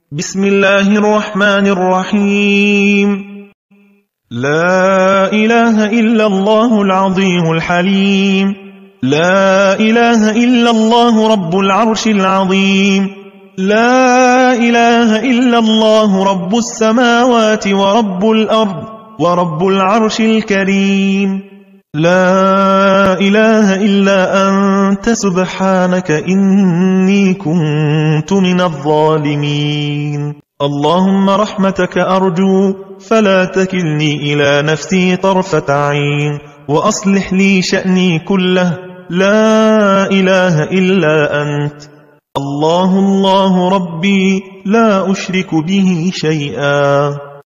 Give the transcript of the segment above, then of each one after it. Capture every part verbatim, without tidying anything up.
بسم الله الرحمن الرحيم. لا إله إلا الله العظيم الحليم. لا إله إلا الله رب العرش العظيم. لا إله إلا الله رب السماوات ورب الأرض ورب العرش الكريم. لا إله إلا أنت سبحانك إني كنت من الظالمين. اللهم رحمتك أرجو فلا تكلني إلى نفسي طرفة عين، وأصلح لي شأني كله. لا إله إلا أنت. الله الله ربي لا أشرك به شيئا.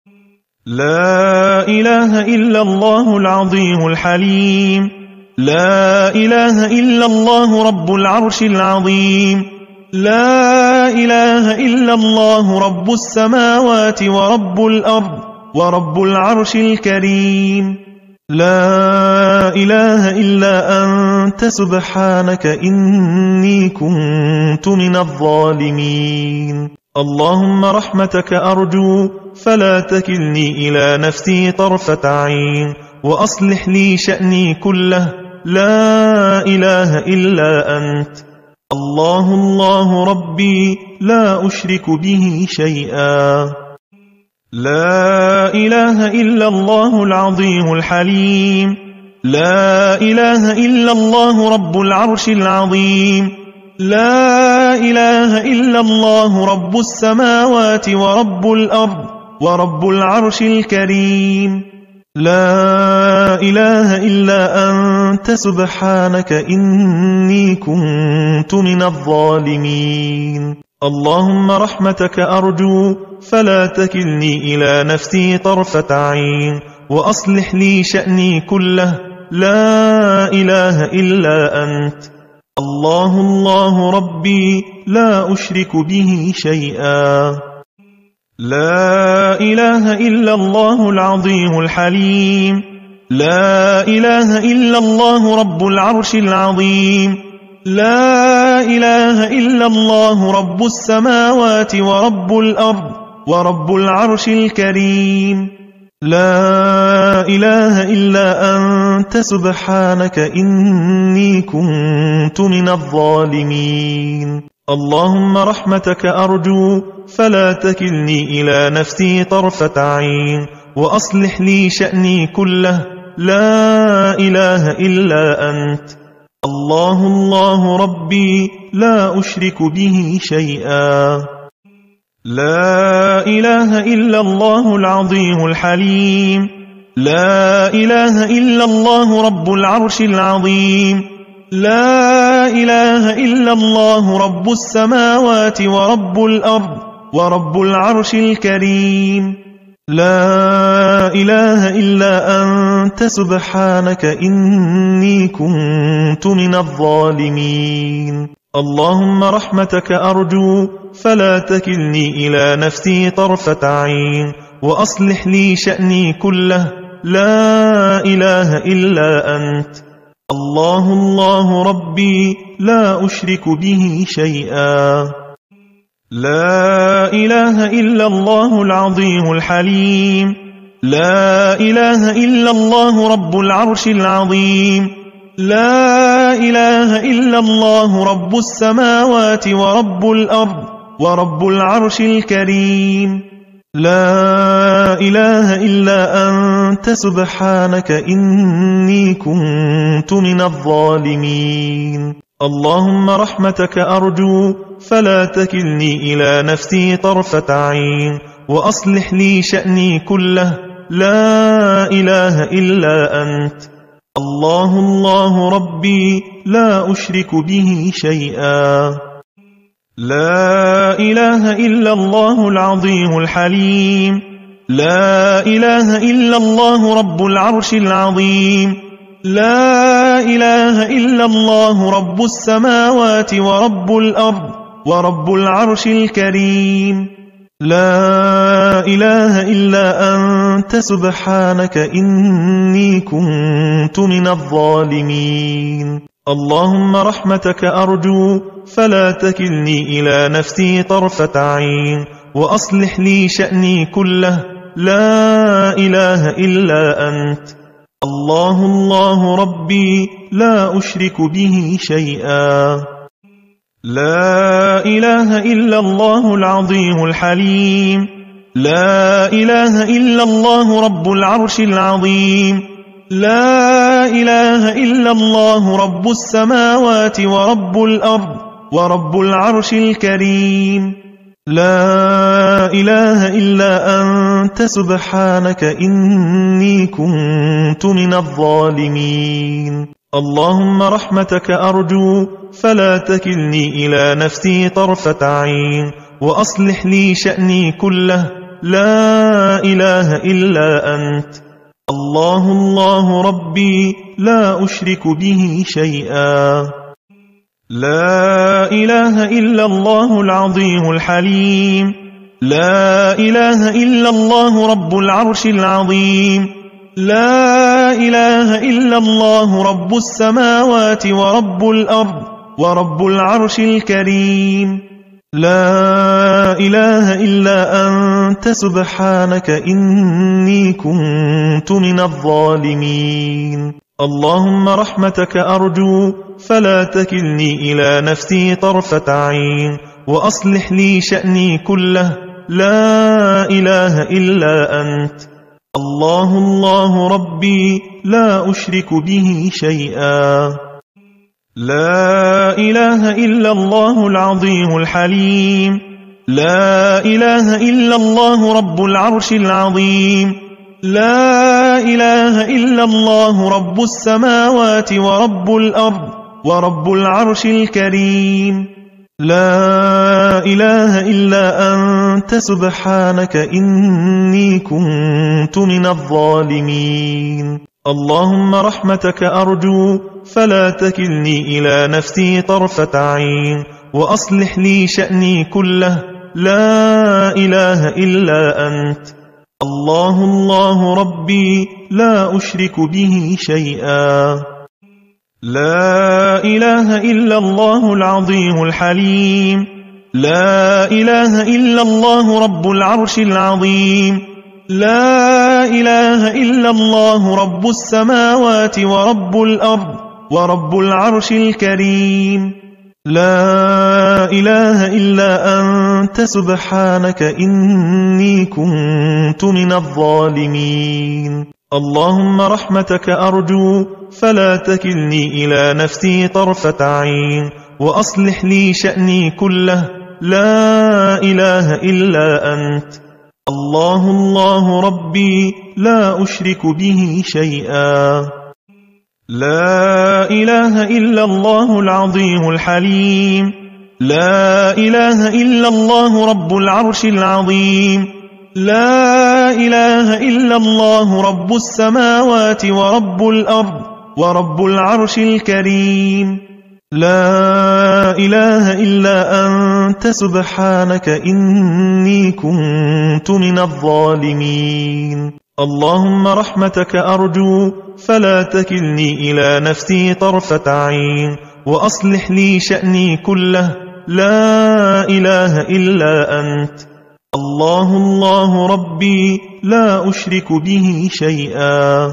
لا إله إلا الله العظيم الحليم. لا إله إلا الله رب العرش العظيم. لا إله إلا الله رب السماوات ورب الأرض ورب العرش الكريم. لا إله إلا أنت سبحانك إني كنت من الظالمين. اللهم رحمتك أرجو فلا تكلني إلى نفسي طرفة عين، وأصلح لي شأني كله. لا إله إلا أنت. الله الله ربي لا أشرك به شيئا. لا إله إلا الله العظيم الحليم. لا إله إلا الله رب العرش العظيم. لا إله إلا الله رب السماوات ورب الأرض ورب العرش الكريم. لا إله إلا أنت سبحانك إني كنت من الظالمين. اللهم رحمتك أرجو فلا تكلني إلى نفسي طرفة عين، وأصلح لي شأني كله. لا إله إلا أنت. الله الله ربي لا أشرك به شيئا. لا إله إلا الله العظيم الحليم. لا إله إلا الله رب العرش العظيم. لا إله إلا الله رب السماوات ورب الأرض ورب العرش الكريم. لا إله إلا أنت سبحانك إني كنت من الظالمين. اللهم رحمتك أرجو فلا تكلني إلى نفسي طرفة عين، وأصلح لي شأني كله. لا إله إلا أنت. الله الله ربي لا أشرك به شيئا. لا إله إلا الله العظيم الحليم. لا إله إلا الله رب العرش العظيم. لا إله إلا الله رب السماوات ورب الأرض ورب العرش الكريم. لا إله إلا أنت سبحانك إني كنت من الظالمين. اللهم رحمتك أرجو فلا تكلني إلى نفسي طرفة عين، وأصلح لي شأني كله. لا إله إلا أنت. الله الله ربي لا أشرك به شيئا. لا إله إلا الله العظيم الحليم. لا إله إلا الله رب العرش العظيم. لا إله إلا الله رب السماوات ورب الأرض ورب العرش الكريم. لا إله إلا أنت سبحانك إني كنت من الظالمين. اللهم رحمتك أرجو فلا تكلني إلى نفسي طرفة عين، وأصلح لي شأني كله. لا إله إلا أنت. الله الله ربي لا أشرك به شيئا. لا إله إلا الله العظيم الحليم. لا إله إلا الله رب العرش العظيم. لا إله إلا الله رب السماوات ورب الأرض ورب العرش الكريم. لا إله إلا أنت سبحانك إني كنت من الظالمين. اللهم رحمتك أرجو فلا تكلني إلى نفسي طرفة عين، وأصلح لي شأني كله، لا إله إلا أنت. الله الله ربي لا أشرك به شيئا. لا إله إلا الله العظيم الحليم. لا إله إلا الله رب العرش العظيم. لا إله إلا الله رب السماوات ورب الأرض ورب العرش الكريم. لا إله إلا أنت سبحانك إني كنت من الظالمين. اللهم رحمتك أرجو فلا تكلني إلى نفسي طرفة عين، وأصلح لي شأني كله، لا إله إلا أنت. الله الله ربي لا أشرك به شيئا. لا إله إلا الله العظيم الحليم. لا إله إلا الله رب العرش العظيم. لا إله إلا الله رب السماوات ورب الأرض ورب العرش الكريم. لا إله إلا أنت سبحانك إني كنت من الظالمين. اللهم رحمتك أرجو فلا تكلني إلى نفسي طرفة عين، وأصلح لي شأني كله، لا إله إلا أنت. الله الله ربي لا أشرك به شيئا. لا إله إلا الله العظيم الحليم. لا إله إلا الله رب العرش العظيم. لا إله إلا الله رب السماوات ورب الأرض ورب العرش الكريم. لا إله إلا أنت سبحانك إني كنت من الظالمين. اللهم رحمتك أرجو فلا تكلني إلى نفسي طرفة عين، وأصلح لي شأني كله، لا إله إلا أنت. الله الله ربي لا أشرك به شيئا. لا إله إلا الله العظيم الحليم. لا إله إلا الله رب العرش العظيم. لا إله إلا الله رب السماوات ورب الأرض ورب العرش الكريم. لا إله إلا أنت سبحانك إني كنت من الظالمين. اللهم رحمتك أرجو فلا تكلني إلى نفسي طرفة عين، وأصلح لي شأني كله، لا إله إلا أنت. الله الله ربي لا أشرك به شيئا. لا إله إلا الله العظيم الحليم. لا إله إلا الله رب العرش العظيم. لا إله إلا الله رب السماوات ورب الأرض ورب العرش الكريم. لا إله إلا أنت سبحانك إني كنت من الظالمين. اللهم رحمتك أرجو فلا تكلني إلى نفسي طرفة عين، وأصلح لي شأني كله، لا إله إلا أنت. الله الله ربي لا أشرك به شيئا.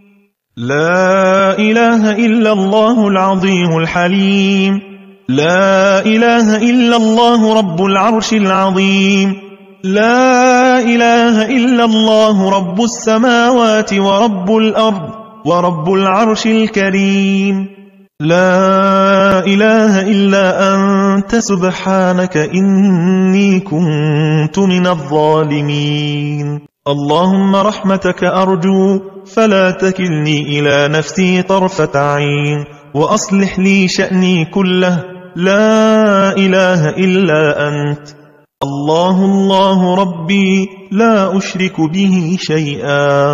لا إله إلا الله العظيم الحليم. لا إله إلا الله رب العرش العظيم. لا إله إلا الله رب السماوات ورب الأرض ورب العرش الكريم. لا إله إلا أنت سبحانك إني كنت من الظالمين. اللهم رحمتك أرجو فلا تكلني إلى نفسي طرفة عين، وأصلح لي شأني كله، لا إله إلا أنت. الله الله ربي لا أشرك به شيئا.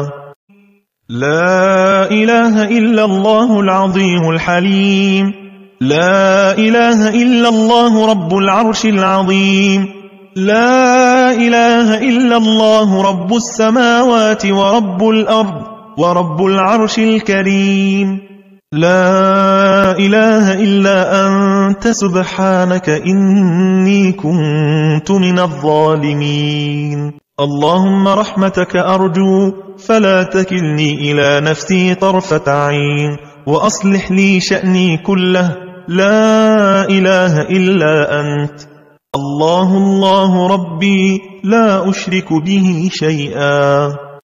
لا إله إلا الله العظيم الحليم. لا إله إلا الله رب العرش العظيم. لا إله إلا الله رب السماوات ورب الأرض ورب العرش الكريم. لا إله إلا أنت سبحانك إني كنت من الظالمين اللهم رحمتك أرجو فلا تكلني إلى نفسي طرفة عين وأصلح لي شأني كله لا إله إلا أنت الله الله ربي لا أشرك به شيئا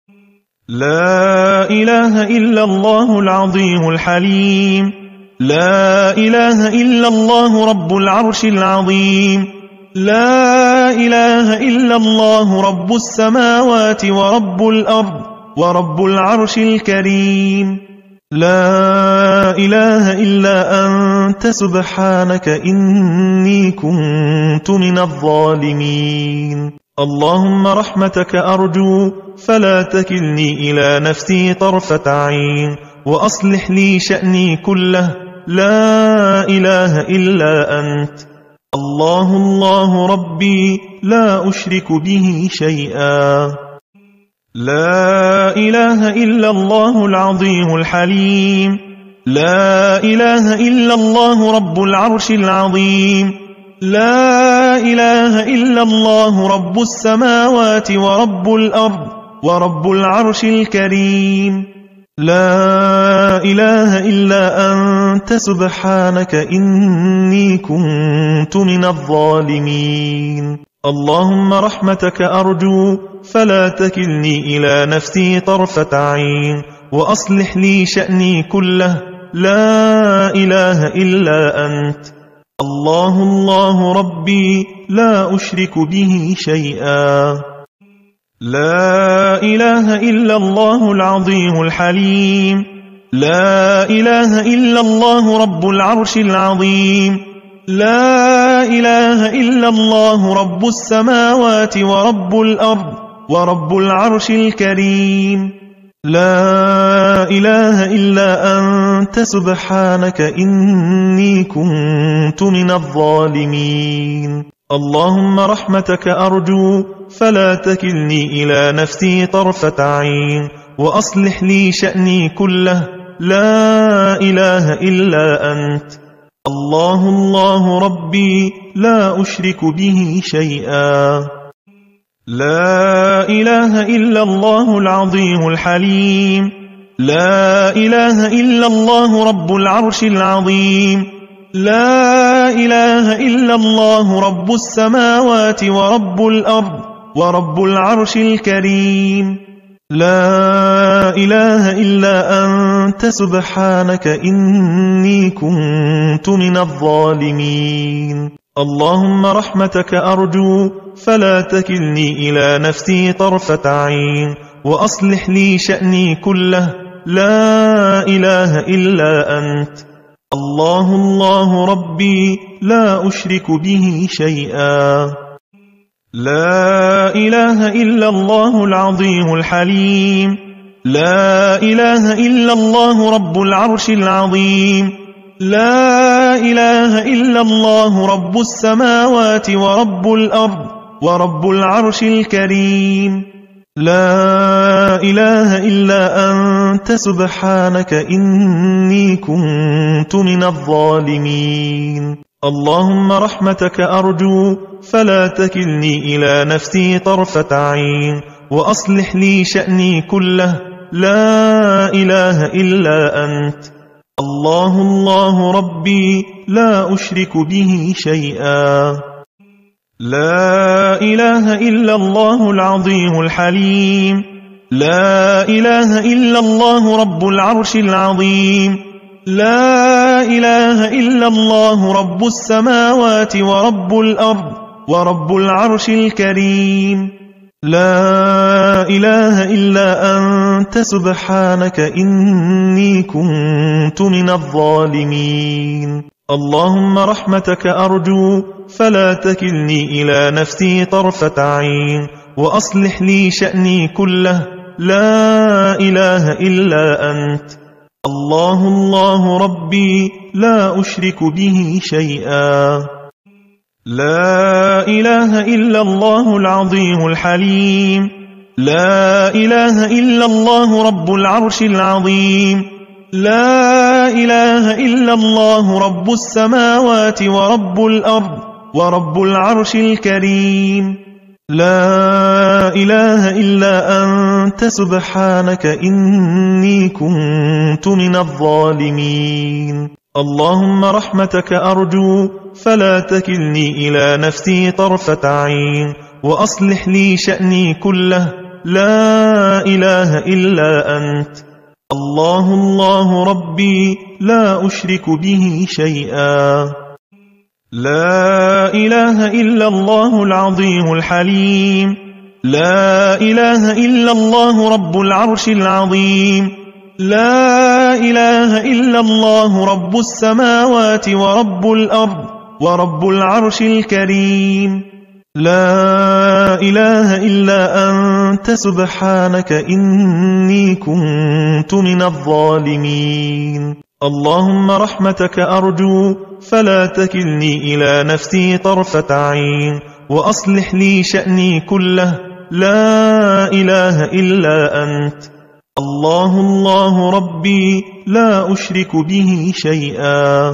لا إله إلا الله العظيم الحليم لا إله إلا الله رب العرش العظيم لا إله إلا الله رب السماوات ورب الأرض ورب العرش الكريم لا إله إلا أنت سبحانك إني كنت من الظالمين اللهم رحمتك أرجو فلا تكلني إلى نفسي طرفة عين وأصلح لي شأني كله لا إله إلا أنت الله الله ربي لا أشرك به شيئا لا إله إلا الله العظيم الحليم لا إله إلا الله رب العرش العظيم لا إله إلا الله رب السماوات ورب الأرض ورب العرش الكريم لا إله إلا أنت سبحانك إني كنت من الظالمين اللهم رحمتك أرجو فلا تكلني إلى نفسي طرفة عين وأصلح لي شأني كله لا إله إلا أنت الله الله ربي لا أشرك به شيئا لا إله إلا الله العظيم الحليم لا إله إلا الله رب العرش العظيم لا إله إلا الله رب السماوات ورب الأرض ورب العرش الكريم لا إله إلا أنت سبحانك إني كنت من الظالمين اللهم رحمتك أرجو فلا تكلني إلى نفسي طرفة عين وأصلح لي شأني كله لا إله إلا أنت الله الله ربي لا أشرك به شيئا لا إله إلا الله العظيم الحليم لا إله إلا الله رب العرش العظيم لا إله إلا الله رب السماوات ورب الأرض ورب العرش الكريم لا إله إلا أنت سبحانك إني كنت من الظالمين اللهم رحمتك أرجو فلا تكلني إلى نفسي طرفة عين وأصلح لي شأني كله لا إله إلا أنت الله الله ربي لا أشرك به شيئا لا إله إلا الله العظيم الحليم لا إله إلا الله رب العرش العظيم لا إله إلا الله رب السماوات ورب الأرض ورب العرش الكريم لا إله إلا أنت سبحانك إني كنت من الظالمين اللهم رحمتك أرجو فلا تكلني إلى نفسي طرفة عين وأصلح لي شأني كله لا إله إلا أنت الله الله ربي لا أشرك به شيئا لا إله إلا الله العظيم الحليم لا إله إلا الله رب العرش العظيم لا إله إلا الله رب السماوات ورب الأرض ورب العرش الكريم لا إله إلا أنت سبحانك إني كنت من الظالمين اللهم رحمتك أرجو فلا تكلني إلى نفسي طرفة عين وأصلح لي شأني كله لا إله إلا أنت الله الله ربي لا أشرك به شيئا لا إله إلا الله العظيم الحليم لا إله إلا الله رب العرش العظيم لا إله إلا الله رب السماوات ورب الأرض ورب العرش الكريم لا إله إلا أنت سبحانك إني كنت من الظالمين اللهم رحمتك أرجو فلا تكلني إلى نفسي طرفة عين وأصلح لي شأني كله لا إله إلا أنت الله الله ربي لا أشرك به شيئا لا إله إلا الله العظيم الحليم لا إله إلا الله رب العرش العظيم لا إله إلا الله رب السماوات ورب الأرض ورب العرش الكريم لا إله إلا أنت سبحانك إني كنت من الظالمين اللهم رحمتك أرجو فلا تكلني إلى نفسي طرفة عين وأصلح لي شأني كله لا إله إلا أنت الله الله ربي لا أشرك به شيئا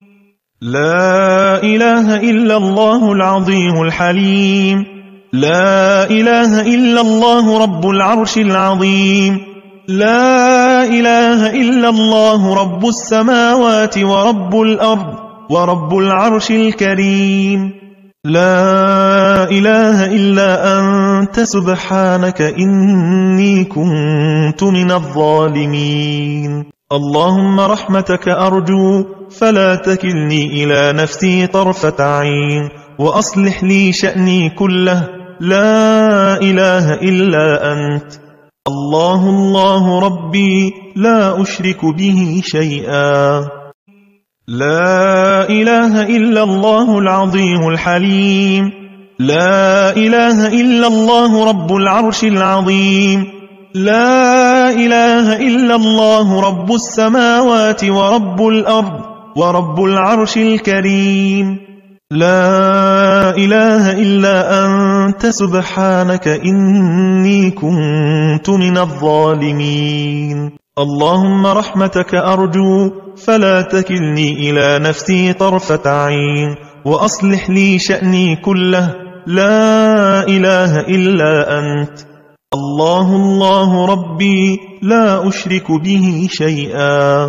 لا إله إلا الله العظيم الحليم لا إله إلا الله رب العرش العظيم لا إله إلا الله رب السماوات ورب الأرض ورب العرش الكريم لا إله إلا أنت سبحانك إني كنت من الظالمين اللهم رحمتك أرجو فلا تكلني إلى نفسي طرفة عين وأصلح لي شأني كله لا إله إلا أنت الله الله ربي لا أشرك به شيئا لا إله إلا الله العظيم الحليم لا إله إلا الله رب العرش العظيم لا إله إلا الله رب السماوات ورب الأرض ورب العرش الكريم لا إله إلا أنت سبحانك إني كنت من الظالمين اللهم رحمتك أرجو فلا تكلني إلى نفسي طرفة عين وأصلح لي شأني كله لا إله إلا أنت الله الله ربي لا أشرك به شيئا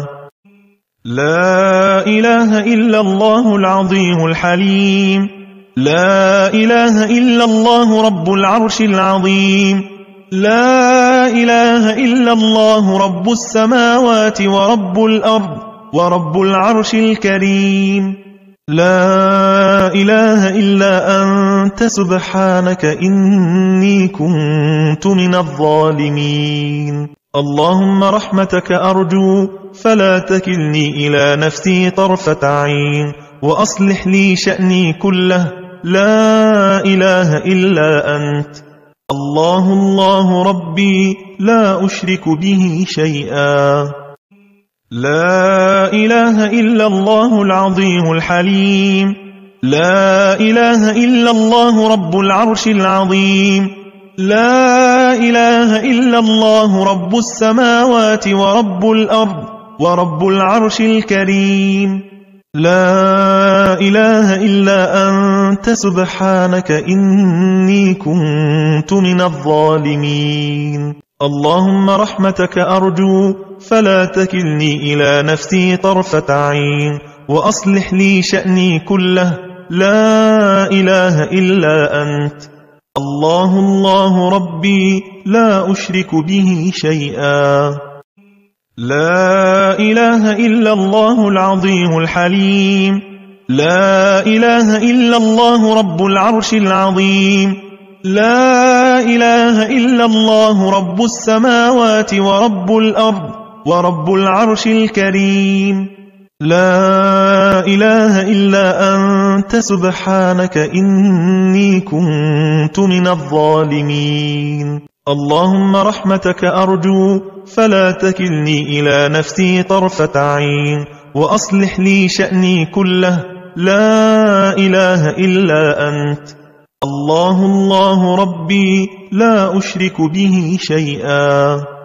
لا إله إلا الله العظيم الحليم لا إله إلا الله رب العرش العظيم لا إله إلا الله رب السماوات ورب الأرض ورب العرش الكريم لا إله إلا أنت سبحانك إني كنت من الظالمين اللهم رحمتك أرجو فلا تكلني إلى نفسي طرفة عين وأصلح لي شأني كله لا إله إلا أنت الله الله ربي لا أشرك به شيئا لا إله إلا الله العظيم الحليم لا إله إلا الله رب العرش العظيم لا إله إلا الله رب السماوات ورب الأرض ورب العرش الكريم لا إله إلا أنت سبحانك إني كنت من الظالمين اللهم رحمتك أرجو فلا تكلني إلى نفسي طرفة عين وأصلح لي شأني كله لا إله إلا أنت الله الله ربي لا أشرك به شيئا لا إله إلا الله العظيم الحليم لا إله إلا الله رب العرش العظيم لا إله إلا الله رب السماوات ورب الأرض ورب العرش الكريم لا إله إلا أنت سبحانك إني كنت من الظالمين اللهم رحمتك أرجو فلا تكلني إلى نفسي طرفة عين وأصلح لي شأني كله لا إله إلا أنت الله الله ربي لا أشرك به شيئا